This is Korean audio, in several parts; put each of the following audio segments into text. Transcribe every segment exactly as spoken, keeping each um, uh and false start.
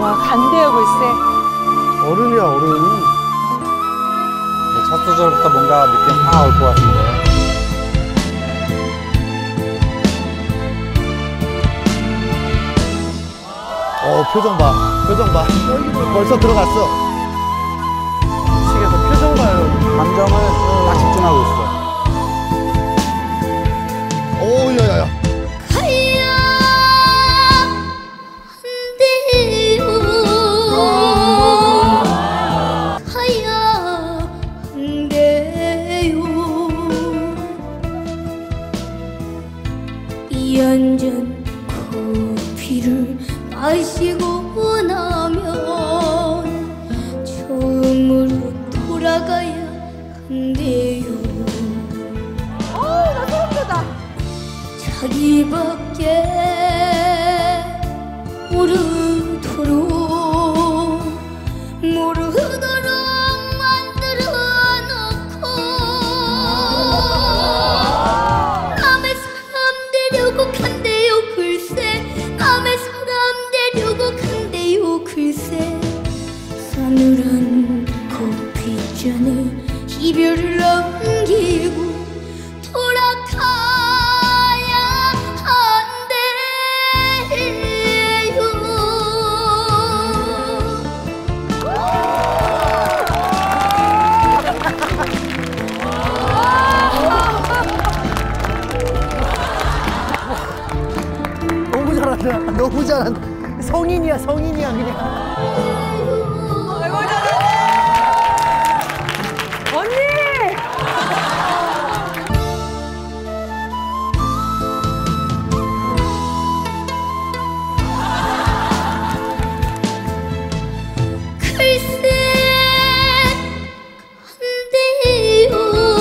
와, 간대요, 글쎄. 어른이야, 어른. 첫 소절부터 뭔가 느낌 확 올 것 같은데. 어, 표정 봐. 표정 봐. 벌써 들어갔어. 미치겠어. 표정 봐요. 감정을 딱 집중하고 있어. 오, 야야야. 가야 한대요. 가야 한대요. 이 한 잔 커피를 마시고 나면 처음으로 돌아가야 한대요. 어, 나 소름 돋아. 자기밖에 모르도록 모르도록 만들어 놓고 남의 사람 되려고 간대요. 글쎄 남의 사람 되려고 간대요. 글쎄 싸늘한 커피잔에 이별을 남기고 돌아가 너무 잘한다. 너무 잘한다. 성인이야, 성인이야, 그냥. 아이고, 잘해. 언니! 글쎄 간대요.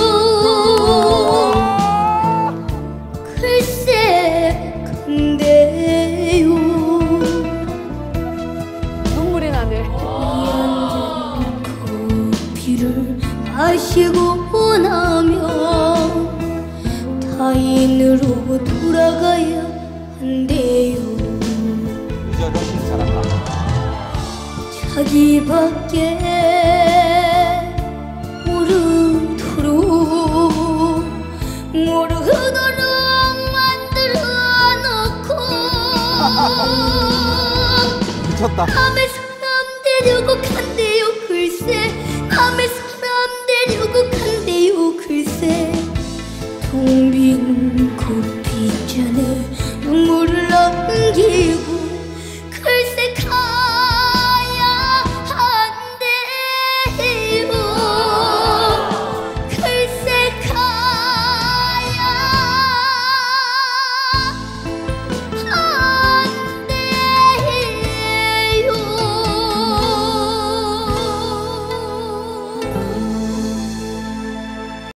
글쎄 간대요. 눈물이 나네. 이한잔 커피를 마시고 나면 타인으로 돌아가야 한대요. 이절 훨씬 잘한다. 자기밖에 모르도록 모르도록 만들어 놓고 미쳤다. 남의 사람 되려고 간대요. 글쎄 남의 사람 되려고 간대요. 글쎄 텅 빈 커피잔에